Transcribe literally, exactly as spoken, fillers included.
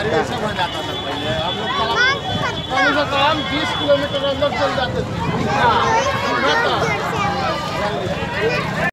ऐसे बन जाता था पहले। हम लोग कम से कम बीस किलोमीटर अंदर चल जाते थे।